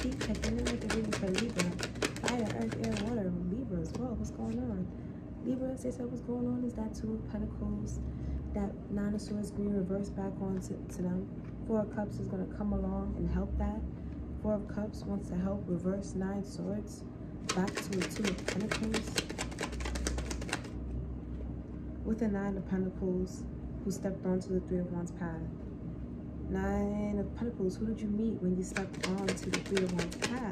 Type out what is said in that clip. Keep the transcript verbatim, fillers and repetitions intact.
keep checking in with the reading for Libra. Fire, earth, air, water, Libra as well. What's going on? Libra, they said what's going on is that Two of Pentacles, that Nine of Swords being reversed back on to, to them. Four of Cups is going to come along and help that. Four of Cups wants to help reverse Nine Swords back to the Two of Pentacles. With the Nine of Pentacles, who stepped onto the Three of Wands path. Nine of Pentacles, who did you meet when you stepped onto the Three of Wands path?